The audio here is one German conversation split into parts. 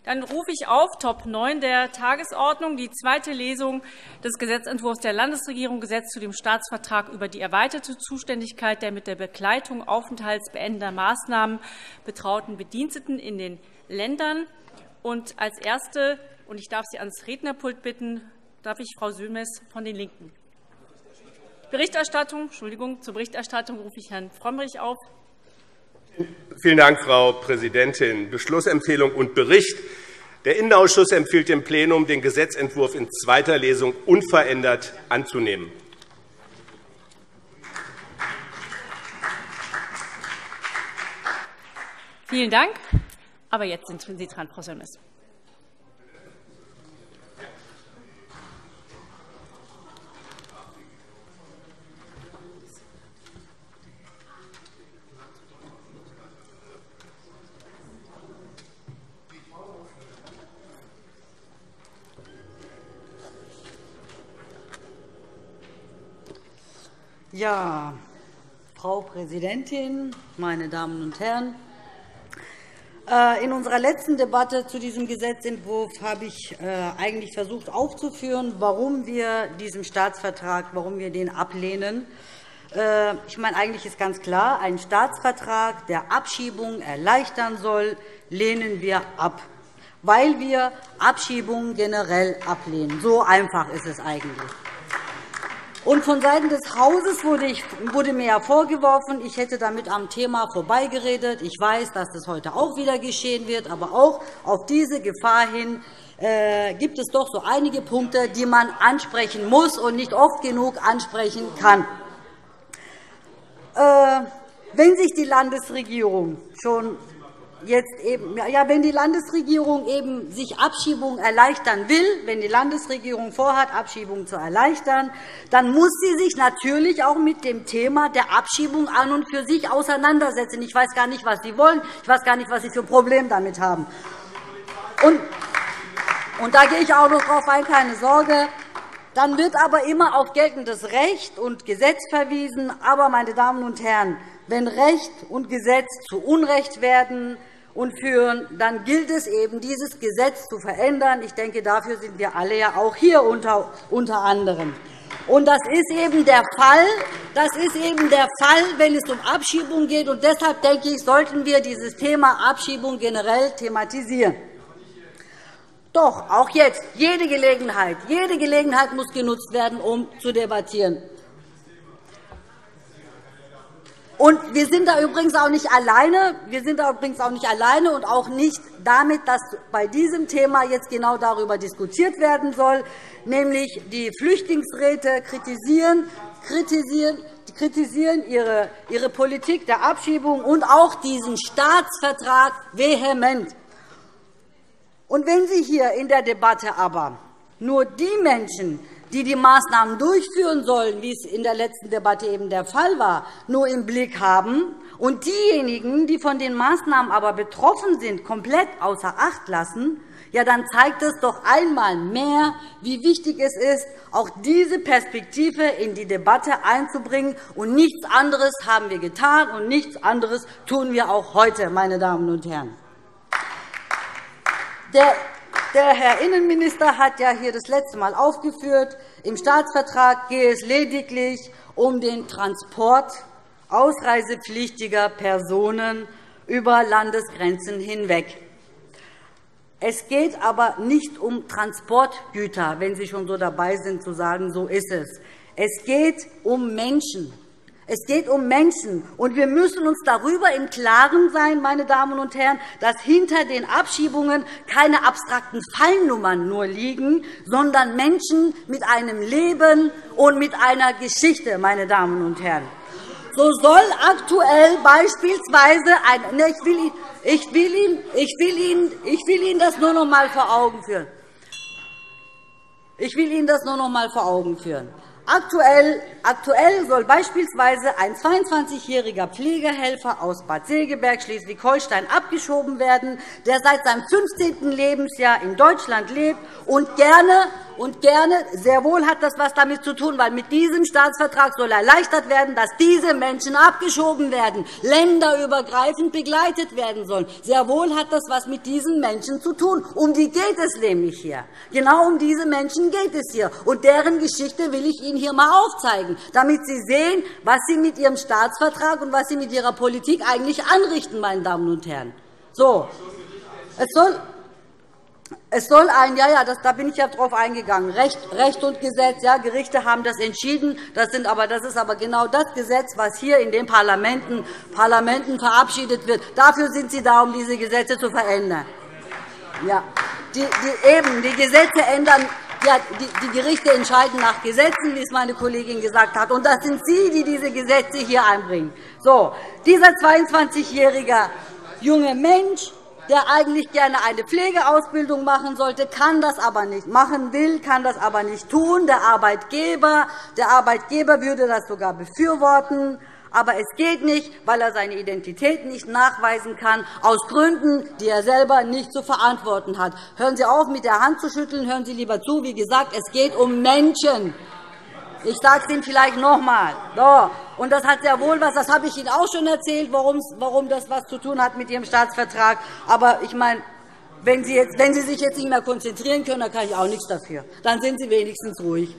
Dann rufe ich auf Top 9 der Tagesordnung, die zweite Lesung des Gesetzentwurfs der Landesregierung, Gesetz zu dem Staatsvertrag über die erweiterte Zuständigkeit der mit der Begleitung aufenthaltsbeendender Maßnahmen betrauten Bediensteten in den Ländern. Und als Erste, und ich darf Sie ans Rednerpult bitten, darf ich Frau Sülmess von den LINKEN. Zur Berichterstattung rufe ich Herrn Frömmrich auf. Vielen Dank, Frau Präsidentin. Beschlussempfehlung und Bericht. Der Innenausschuss empfiehlt dem Plenum, den Gesetzentwurf in zweiter Lesung unverändert anzunehmen. Vielen Dank. Aber jetzt sind Sie dran, Frau Sülmess. Ja, Frau Präsidentin, meine Damen und Herren! In unserer letzten Debatte zu diesem Gesetzentwurf habe ich eigentlich versucht aufzuführen, warum wir diesen Staatsvertrag ablehnen. Ich meine, eigentlich ist ganz klar, einen Staatsvertrag, der Abschiebungen erleichtern soll, lehnen wir ab, weil wir Abschiebungen generell ablehnen. So einfach ist es eigentlich. Und vonseiten des Hauses wurde mir ja vorgeworfen, ich hätte damit am Thema vorbeigeredet. Ich weiß, dass das heute auch wieder geschehen wird, aber auch auf diese Gefahr hin gibt es doch so einige Punkte, die man ansprechen muss und nicht oft genug ansprechen kann. Wenn sich die Landesregierung schon jetzt wenn die Landesregierung eben sich Abschiebungen erleichtern will, wenn die Landesregierung vorhat, Abschiebungen zu erleichtern, dann muss sie sich natürlich auch mit dem Thema der Abschiebung an und für sich auseinandersetzen. Ich weiß gar nicht, was Sie wollen. Ich weiß gar nicht, was Sie für ein Problem damit haben. Und da gehe ich auch noch darauf ein, keine Sorge. Dann wird aber immer auf geltendes Recht und Gesetz verwiesen. Aber, meine Damen und Herren, wenn Recht und Gesetz zu Unrecht werden und führen, dann gilt es eben, dieses Gesetz zu verändern. Ich denke, dafür sind wir alle ja auch hier unter anderem. Und das ist eben der Fall, wenn es um Abschiebung geht. Und deshalb denke ich, sollten wir dieses Thema Abschiebung generell thematisieren. Doch auch jetzt, jede Gelegenheit muss genutzt werden, um zu debattieren. Und wir sind da übrigens auch nicht alleine. Und auch nicht damit, dass bei diesem Thema jetzt genau darüber diskutiert werden soll, nämlich die Flüchtlingsräte kritisieren ihre Politik der Abschiebung und auch diesen Staatsvertrag vehement. Und wenn Sie hier in der Debatte aber nur die Menschen, die die Maßnahmen durchführen sollen, wie es in der letzten Debatte eben der Fall war, nur im Blick haben und diejenigen, die von den Maßnahmen aber betroffen sind, komplett außer Acht lassen, ja, dann zeigt es doch einmal mehr, wie wichtig es ist, auch diese Perspektive in die Debatte einzubringen. Und nichts anderes haben wir getan, und nichts anderes tun wir auch heute, meine Damen und Herren. Der Herr Innenminister hat ja hier das letzte Mal aufgeführt, im Staatsvertrag gehe es lediglich um den Transport ausreisepflichtiger Personen über Landesgrenzen hinweg. Es geht aber nicht um Transportgüter, wenn Sie schon so dabei sind, zu sagen, so ist es. Es geht um Menschen. Es geht um Menschen, und wir müssen uns darüber im Klaren sein, meine Damen und Herren, dass hinter den Abschiebungen keine abstrakten Fallnummern nur liegen, sondern Menschen mit einem Leben und mit einer Geschichte, meine Damen und Herren. So soll aktuell beispielsweise ich will Ihnen das nur noch einmal vor Augen führen. Aktuell soll beispielsweise ein 22-jähriger Pflegehelfer aus Bad Segeberg, Schleswig-Holstein, abgeschoben werden, der seit seinem 15. Lebensjahr in Deutschland lebt und gerne Und gerne, sehr wohl hat das etwas damit zu tun, weil mit diesem Staatsvertrag soll erleichtert werden, dass diese Menschen abgeschoben werden, länderübergreifend begleitet werden sollen. Sehr wohl hat das etwas mit diesen Menschen zu tun. Um die geht es nämlich hier. Genau um diese Menschen geht es hier. Und deren Geschichte will ich Ihnen hier einmal aufzeigen, damit Sie sehen, was Sie mit Ihrem Staatsvertrag und was Sie mit Ihrer Politik eigentlich anrichten, meine Damen und Herren. So. Es soll da bin ich ja drauf eingegangen. Recht und Gesetz, ja, Gerichte haben das entschieden. Das ist aber genau das Gesetz, was hier in den Parlamenten verabschiedet wird. Dafür sind Sie da, um diese Gesetze zu verändern. Ja, die Gesetze ändern. Ja, die Gerichte entscheiden nach Gesetzen, wie es meine Kollegin gesagt hat. Und das sind Sie, die diese Gesetze hier einbringen. So, dieser 22-jährige junge Mensch, der eigentlich gerne eine Pflegeausbildung machen sollte, kann das aber nicht machen will, kann das aber nicht tun. Der Arbeitgeber würde das sogar befürworten. Aber es geht nicht, weil er seine Identität nicht nachweisen kann, aus Gründen, die er selber nicht zu verantworten hat. Hören Sie auf, mit der Hand zu schütteln, hören Sie lieber zu. Wie gesagt, es geht um Menschen. Ich sage es Ihnen vielleicht noch einmal. So. Und das hat sehr wohl etwas, das habe ich Ihnen auch schon erzählt, warum das etwas zu tun hat mit Ihrem Staatsvertrag. Aber ich meine, wenn Sie sich jetzt nicht mehr konzentrieren können, dann kann ich auch nichts dafür. Dann sind Sie wenigstens ruhig.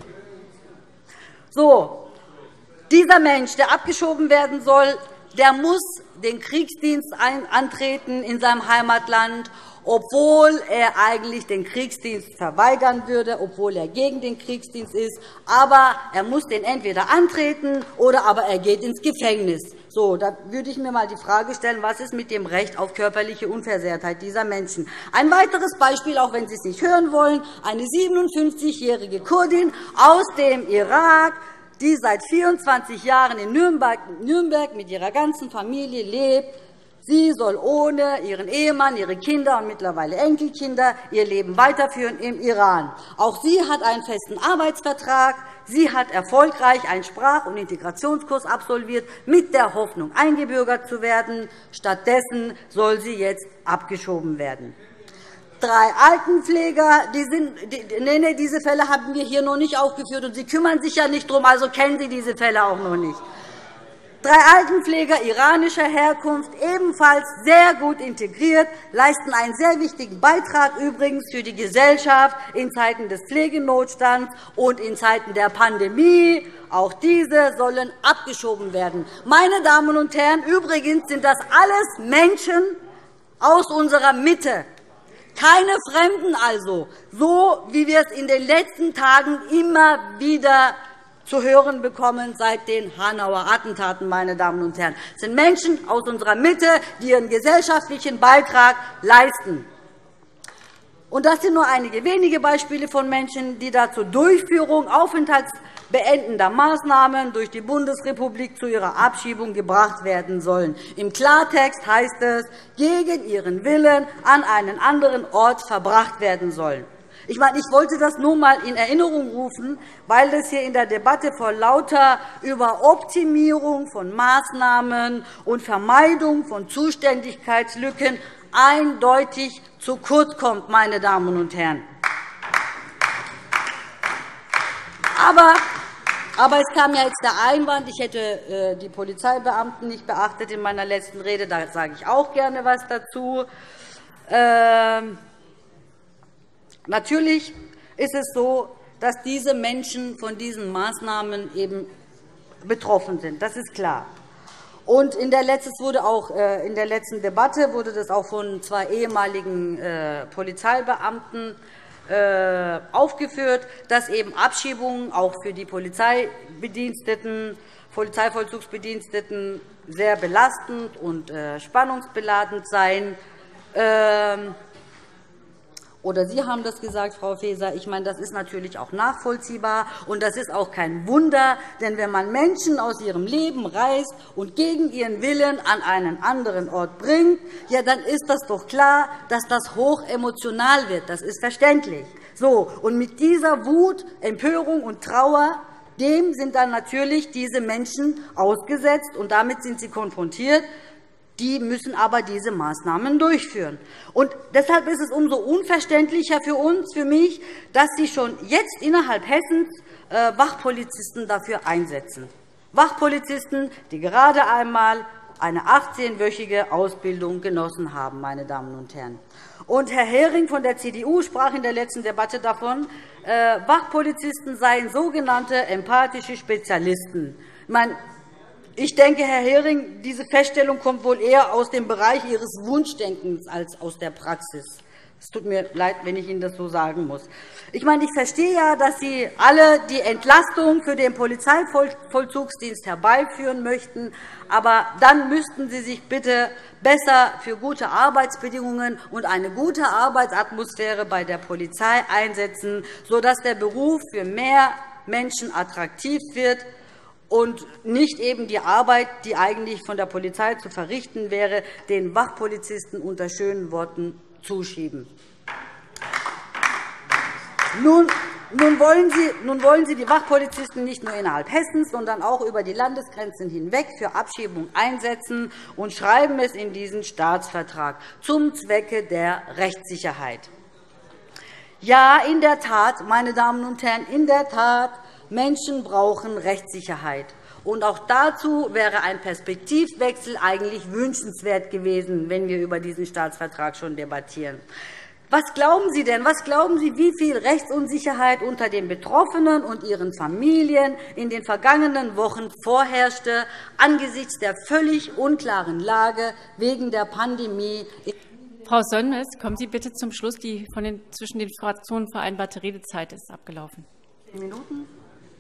So. Dieser Mensch, der abgeschoben werden soll, der muss den Kriegsdienst antreten in seinem Heimatland, obwohl er eigentlich den Kriegsdienst verweigern würde, obwohl er gegen den Kriegsdienst ist. Aber er muss den entweder antreten oder aber er geht ins Gefängnis. So, da würde ich mir einmal die Frage stellen, was ist mit dem Recht auf körperliche Unversehrtheit dieser Menschen? Ein weiteres Beispiel, auch wenn Sie es nicht hören wollen, eine 57-jährige Kurdin aus dem Irak, die seit 24 Jahren in Nürnberg mit ihrer ganzen Familie lebt. Sie soll ohne ihren Ehemann, ihre Kinder und mittlerweile Enkelkinder ihr Leben weiterführen im Iran. Auch sie hat einen festen Arbeitsvertrag. Sie hat erfolgreich einen Sprach- und Integrationskurs absolviert, mit der Hoffnung, eingebürgert zu werden. Stattdessen soll sie jetzt abgeschoben werden. 3 Altenpfleger, diese Fälle haben wir hier noch nicht aufgeführt, und Sie kümmern sich ja nicht darum, also kennen Sie diese Fälle auch noch nicht. 3 Altenpfleger iranischer Herkunft, ebenfalls sehr gut integriert, leisten einen sehr wichtigen Beitrag übrigens für die Gesellschaft in Zeiten des Pflegenotstands und in Zeiten der Pandemie. Auch diese sollen abgeschoben werden. Meine Damen und Herren, übrigens sind das alles Menschen aus unserer Mitte. Keine Fremden also, so wie wir es in den letzten Tagen immer wieder zu hören bekommen seit den Hanauer Attentaten, meine Damen und Herren. Es sind Menschen aus unserer Mitte, die ihren gesellschaftlichen Beitrag leisten. Und das sind nur einige wenige Beispiele von Menschen, die da zur Durchführung aufenthaltsbeendender Maßnahmen durch die Bundesrepublik zu ihrer Abschiebung gebracht werden sollen. Im Klartext heißt es, gegen ihren Willen an einen anderen Ort verbracht werden sollen. Ich wollte das nur einmal in Erinnerung rufen, weil das hier in der Debatte vor lauter über Optimierung von Maßnahmen und Vermeidung von Zuständigkeitslücken eindeutig zu kurz kommt, meine Damen und Herren. Aber es kam ja jetzt der Einwand, ich hätte die Polizeibeamten nicht beachtet in meiner letzten Rede. Da sage ich auch gerne etwas dazu. Natürlich ist es so, dass diese Menschen von diesen Maßnahmen eben betroffen sind. Das ist klar. Und in der letzten Debatte wurde das auch von 2 ehemaligen Polizeibeamten aufgeführt, dass eben Abschiebungen auch für die Polizeivollzugsbediensteten sehr belastend und spannungsbeladend seien. Oder Sie haben das gesagt, Frau Faeser. Ich meine, das ist natürlich auch nachvollziehbar, und das ist auch kein Wunder. Denn wenn man Menschen aus ihrem Leben reißt und gegen ihren Willen an einen anderen Ort bringt, ja, dann ist das doch klar, dass das hochemotional wird. Das ist verständlich. So, und mit dieser Wut, Empörung und Trauer, dem sind dann natürlich diese Menschen ausgesetzt, und damit sind sie konfrontiert Die müssen aber diese Maßnahmen durchführen. Und deshalb ist es umso unverständlicher für mich, dass Sie schon jetzt innerhalb Hessens Wachpolizisten dafür einsetzen. Wachpolizisten, die gerade einmal eine 18-wöchige Ausbildung genossen haben, meine Damen und Herren. Und Herr Hering von der CDU sprach in der letzten Debatte davon, Wachpolizisten seien sogenannte empathische Spezialisten. Ich denke, Herr Hering, diese Feststellung kommt wohl eher aus dem Bereich Ihres Wunschdenkens als aus der Praxis. Es tut mir leid, wenn ich Ihnen das so sagen muss. Ich verstehe ja, dass Sie alle die Entlastung für den Polizeivollzugsdienst herbeiführen möchten. Aber dann müssten Sie sich bitte besser für gute Arbeitsbedingungen und eine gute Arbeitsatmosphäre bei der Polizei einsetzen, sodass der Beruf für mehr Menschen attraktiv wird und nicht eben die Arbeit, die eigentlich von der Polizei zu verrichten wäre, den Wachpolizisten unter schönen Worten zuschieben. Nun wollen Sie die Wachpolizisten nicht nur innerhalb Hessens, sondern auch über die Landesgrenzen hinweg für Abschiebung einsetzen und schreiben es in diesen Staatsvertrag zum Zwecke der Rechtssicherheit. Ja, in der Tat, meine Damen und Herren, in der Tat, Menschen brauchen Rechtssicherheit. Und auch dazu wäre ein Perspektivwechsel eigentlich wünschenswert gewesen, wenn wir über diesen Staatsvertrag schon debattieren. Was glauben Sie denn? Was glauben Sie, wie viel Rechtsunsicherheit unter den Betroffenen und ihren Familien in den vergangenen Wochen vorherrschte angesichts der völlig unklaren Lage wegen der Pandemie? Frau Sönmez, kommen Sie bitte zum Schluss. Die zwischen den Fraktionen vereinbarte Redezeit ist abgelaufen. 10 Minuten?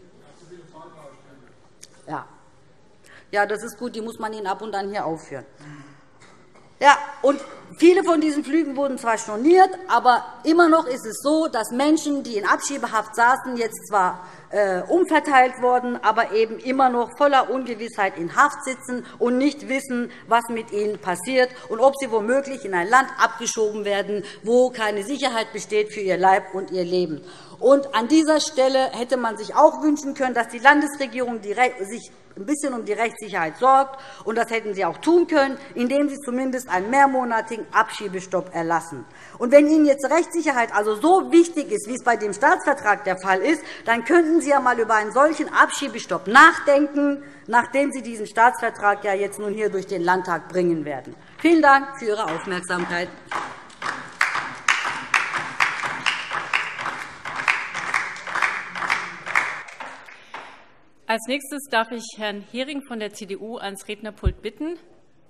Ja, das ist gut. Die muss man Ihnen ab und an hier aufführen. Ja, und viele von diesen Flügen wurden zwar storniert, aber immer noch ist es so, dass Menschen, die in Abschiebehaft saßen, jetzt zwar umverteilt wurden, aber eben immer noch voller Ungewissheit in Haft sitzen und nicht wissen, was mit ihnen passiert und ob sie womöglich in ein Land abgeschoben werden, wo keine Sicherheit besteht für ihr Leib und ihr Leben. Und an dieser Stelle hätte man sich auch wünschen können, dass die Landesregierung sich ein bisschen um die Rechtssicherheit sorgt. Und das hätten Sie auch tun können, indem Sie zumindest einen mehrmonatigen Abschiebestopp erlassen. Und wenn Ihnen jetzt Rechtssicherheit also so wichtig ist, wie es bei dem Staatsvertrag der Fall ist, dann könnten Sie ja einmal über einen solchen Abschiebestopp nachdenken, nachdem Sie diesen Staatsvertrag ja jetzt nun hier durch den Landtag bringen werden. Vielen Dank für Ihre Aufmerksamkeit. Als Nächstes darf ich Herrn Hering von der CDU ans Rednerpult bitten.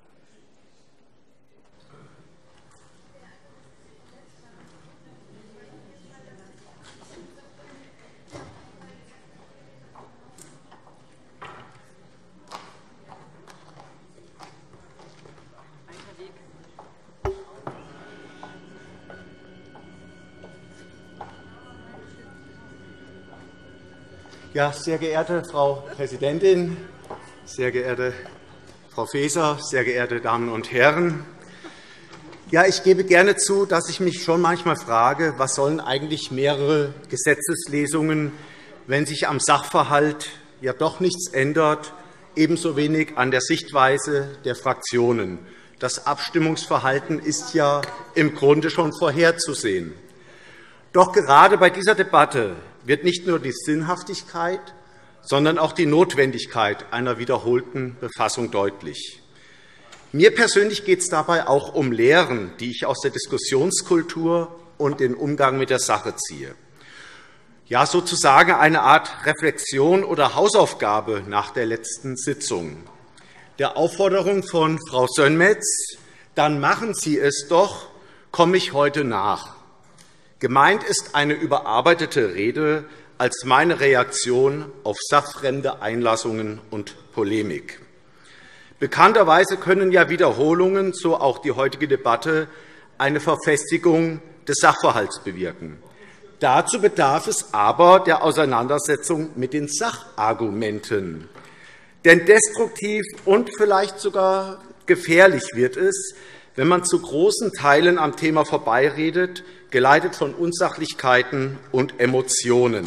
Ja, sehr geehrte Frau Präsidentin, sehr geehrte Frau Faeser, sehr geehrte Damen und Herren! Ja, ich gebe gerne zu, dass ich mich schon manchmal frage, was sollen eigentlich mehrere Gesetzeslesungen, wenn sich am Sachverhalt ja doch nichts ändert, ebenso wenig an der Sichtweise der Fraktionen. Das Abstimmungsverhalten ist ja im Grunde schon vorherzusehen. Doch gerade bei dieser Debatte wird nicht nur die Sinnhaftigkeit, sondern auch die Notwendigkeit einer wiederholten Befassung deutlich. Mir persönlich geht es dabei auch um Lehren, die ich aus der Diskussionskultur und den Umgang mit der Sache ziehe. Ja, sozusagen eine Art Reflexion oder Hausaufgabe nach der letzten Sitzung. Der Aufforderung von Frau Sönmez, dann machen Sie es doch, komme ich heute nach. Gemeint ist eine überarbeitete Rede als meine Reaktion auf sachfremde Einlassungen und Polemik. Bekannterweise können ja Wiederholungen, so auch die heutige Debatte, eine Verfestigung des Sachverhalts bewirken. Dazu bedarf es aber der Auseinandersetzung mit den Sachargumenten. Denn destruktiv und vielleicht sogar gefährlich wird es, wenn man zu großen Teilen am Thema vorbeiredet, geleitet von Unsachlichkeiten und Emotionen.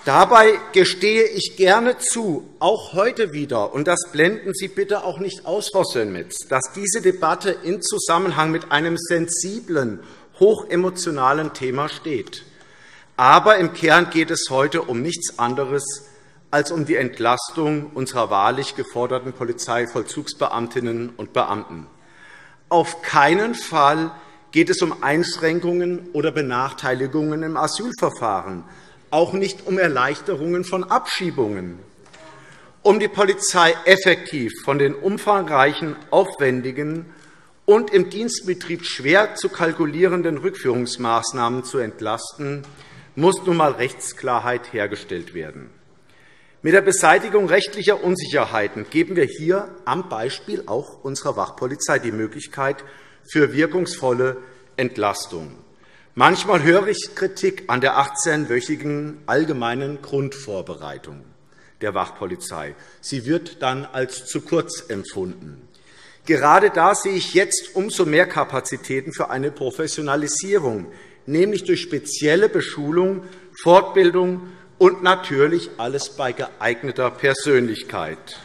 Dabei gestehe ich gerne zu, auch heute wieder, und das blenden Sie bitte auch nicht aus, Frau Sönmez, dass diese Debatte in Zusammenhang mit einem sensiblen, hochemotionalen Thema steht. Aber im Kern geht es heute um nichts anderes als um die Entlastung unserer wahrlich geforderten Polizeivollzugsbeamtinnen und Beamten. Auf keinen Fall geht es um Einschränkungen oder Benachteiligungen im Asylverfahren, auch nicht um Erleichterungen von Abschiebungen. Um die Polizei effektiv von den umfangreichen, aufwendigen und im Dienstbetrieb schwer zu kalkulierenden Rückführungsmaßnahmen zu entlasten, muss nun einmal Rechtsklarheit hergestellt werden. Mit der Beseitigung rechtlicher Unsicherheiten geben wir hier am Beispiel auch unserer Wachpolizei die Möglichkeit für wirkungsvolle Entlastung. Manchmal höre ich Kritik an der 18-wöchigen allgemeinen Grundvorbereitung der Wachpolizei. Sie wird dann als zu kurz empfunden. Gerade da sehe ich jetzt umso mehr Kapazitäten für eine Professionalisierung, nämlich durch spezielle Beschulung, Fortbildung und natürlich alles bei geeigneter Persönlichkeit.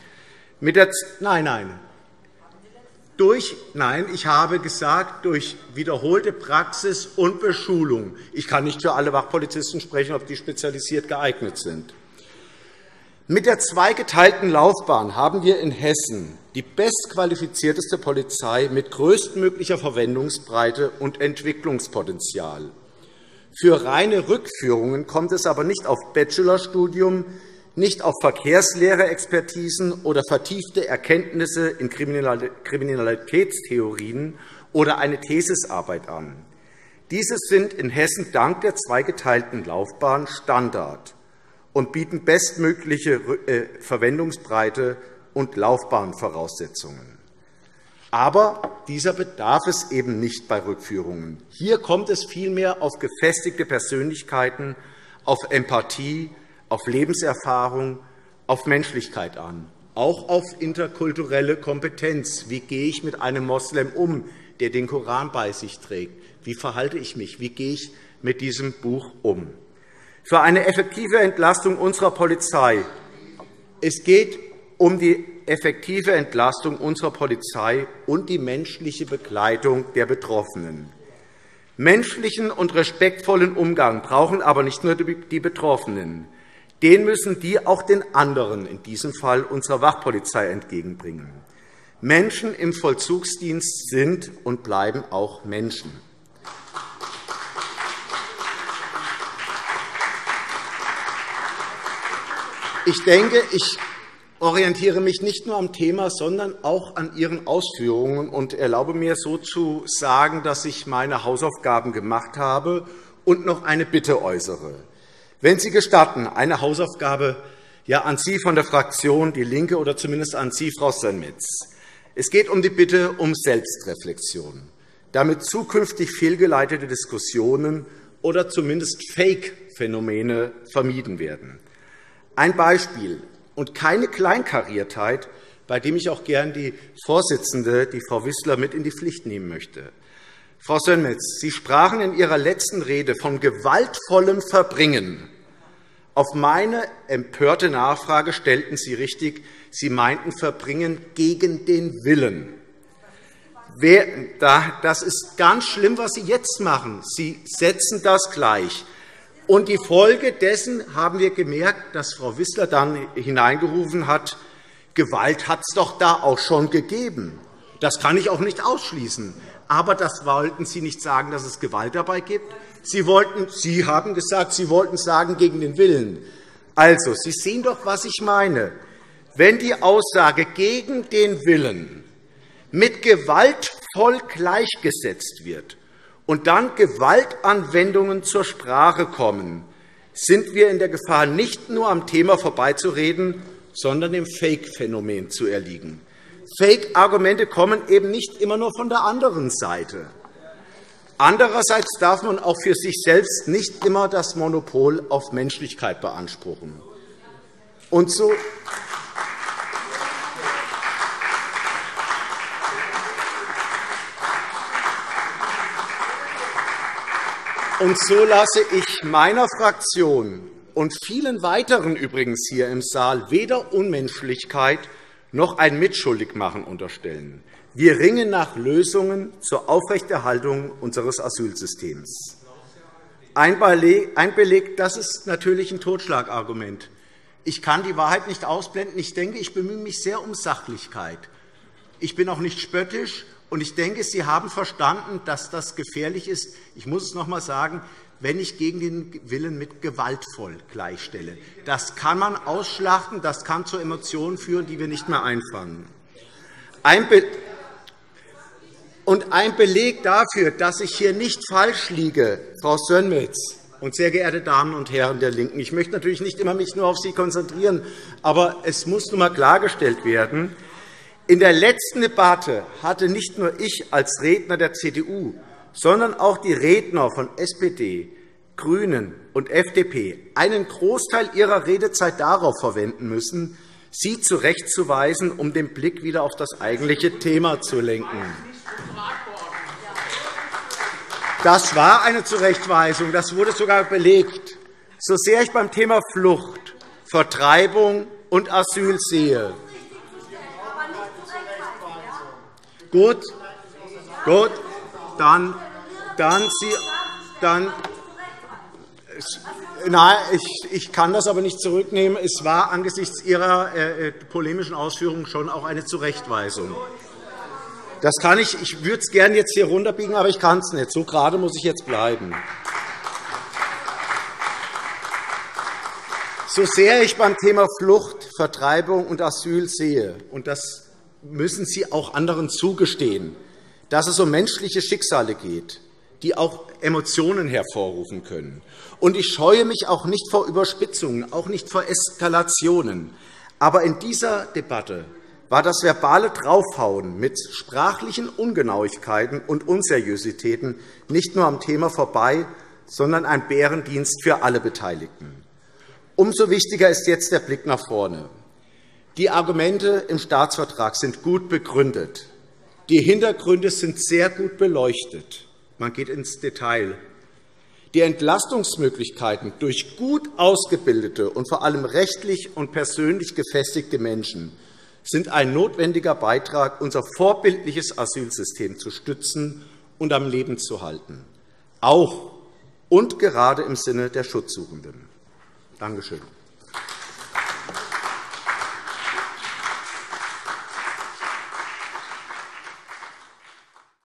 Ich habe gesagt, durch wiederholte Praxis und Beschulung. Ich kann nicht für alle Wachpolizisten sprechen, ob die spezialisiert geeignet sind. Mit der zweigeteilten Laufbahn haben wir in Hessen die bestqualifizierteste Polizei mit größtmöglicher Verwendungsbreite und Entwicklungspotenzial. Für reine Rückführungen kommt es aber nicht auf Bachelorstudium, nicht auf Verkehrslehre-Expertisen oder vertiefte Erkenntnisse in Kriminalitätstheorien oder eine Thesisarbeit an. Diese sind in Hessen dank der zweigeteilten Laufbahn Standard und bieten bestmögliche Verwendungsbreite und Laufbahnvoraussetzungen. Aber dieser bedarf es eben nicht bei Rückführungen. Hier kommt es vielmehr auf gefestigte Persönlichkeiten, auf Empathie, auf Lebenserfahrung, auf Menschlichkeit an, auch auf interkulturelle Kompetenz. Wie gehe ich mit einem Moslem um, der den Koran bei sich trägt? Wie verhalte ich mich? Wie gehe ich mit diesem Buch um? Für eine effektive Entlastung unserer Polizei. Es geht um die effektive Entlastung unserer Polizei und die menschliche Begleitung der Betroffenen. Menschlichen und respektvollen Umgang brauchen aber nicht nur die Betroffenen. Den müssen die auch den anderen, in diesem Fall unserer Wachpolizei, entgegenbringen. Menschen im Vollzugsdienst sind und bleiben auch Menschen. Ich denke, ich orientiere mich nicht nur am Thema, sondern auch an Ihren Ausführungen und erlaube mir, so zu sagen, dass ich meine Hausaufgaben gemacht habe und noch eine Bitte äußere. Wenn Sie gestatten, eine Hausaufgabe an Sie von der Fraktion DIE LINKE oder zumindest an Sie, Frau Sönmez. Es geht um die Bitte um Selbstreflexion, damit zukünftig fehlgeleitete Diskussionen oder zumindest Fake-Phänomene vermieden werden. Ein Beispiel und keine Kleinkariertheit, bei dem ich auch gern die Vorsitzende, die Frau Wissler, mit in die Pflicht nehmen möchte. Frau Sönmez, Sie sprachen in Ihrer letzten Rede von gewaltvollem Verbringen. Auf meine empörte Nachfrage stellten Sie richtig, Sie meinten Verbringen gegen den Willen. Das ist ganz schlimm, was Sie jetzt machen. Sie setzen das gleich. Und die Folge dessen haben wir gemerkt, dass Frau Wissler dann hineingerufen hat, Gewalt hat es doch da auch schon gegeben. Das kann ich auch nicht ausschließen. Aber das wollten Sie nicht sagen, dass es Gewalt dabei gibt. Sie haben gesagt, Sie wollten sagen, gegen den Willen. Also, Sie sehen doch, was ich meine. Wenn die Aussage gegen den Willen mit gewaltvoll gleichgesetzt wird und dann Gewaltanwendungen zur Sprache kommen, sind wir in der Gefahr, nicht nur am Thema vorbeizureden, sondern dem Fake-Phänomen zu erliegen. Fake-Argumente kommen eben nicht immer nur von der anderen Seite. Andererseits darf man auch für sich selbst nicht immer das Monopol auf Menschlichkeit beanspruchen. Und so lasse ich meiner Fraktion und vielen weiteren übrigens hier im Saal weder Unmenschlichkeit noch ein Mitschuldigmachen unterstellen. Wir ringen nach Lösungen zur Aufrechterhaltung unseres Asylsystems. Ein Beleg, das ist natürlich ein Totschlagargument. Ich kann die Wahrheit nicht ausblenden. Ich denke, ich bemühe mich sehr um Sachlichkeit. Ich bin auch nicht spöttisch, und ich denke, Sie haben verstanden, dass das gefährlich ist. Ich muss es noch einmal sagen, wenn ich gegen den Willen mit gewaltvoll gleichstelle. Das kann man ausschlachten, das kann zu Emotionen führen, die wir nicht mehr einfangen. Und ein Beleg dafür, dass ich hier nicht falsch liege, Frau Sönmez und sehr geehrte Damen und Herren der LINKEN, ich möchte natürlich nicht immer mich nur auf Sie konzentrieren, aber es muss nun einmal klargestellt werden, in der letzten Debatte hatte nicht nur ich als Redner der CDU, sondern auch die Redner von SPD, GRÜNEN und FDP einen Großteil ihrer Redezeit darauf verwenden müssen, Sie zurechtzuweisen, um den Blick wieder auf das eigentliche Thema zu lenken. Das war eine Zurechtweisung, das wurde sogar belegt. So sehr ich beim Thema Flucht, Vertreibung und Asyl sehe. Gut, dann nein, ich kann das aber nicht zurücknehmen. Es war angesichts Ihrer polemischen Ausführungen schon auch eine Zurechtweisung. Das kann ich würde es gerne jetzt hier runterbiegen, aber ich kann es nicht. So gerade muss ich jetzt bleiben. So sehr ich beim Thema Flucht, Vertreibung und Asyl sehe, und das müssen Sie auch anderen zugestehen, dass es um menschliche Schicksale geht, die auch Emotionen hervorrufen können. Und ich scheue mich auch nicht vor Überspitzungen, auch nicht vor Eskalationen. Aber in dieser Debatte war das verbale Draufhauen mit sprachlichen Ungenauigkeiten und Unseriositäten nicht nur am Thema vorbei, sondern ein Bärendienst für alle Beteiligten. Umso wichtiger ist jetzt der Blick nach vorne. Die Argumente im Staatsvertrag sind gut begründet. Die Hintergründe sind sehr gut beleuchtet. Man geht ins Detail. Die Entlastungsmöglichkeiten durch gut ausgebildete und vor allem rechtlich und persönlich gefestigte Menschen sind ein notwendiger Beitrag, unser vorbildliches Asylsystem zu stützen und am Leben zu halten, auch und gerade im Sinne der Schutzsuchenden. Danke schön.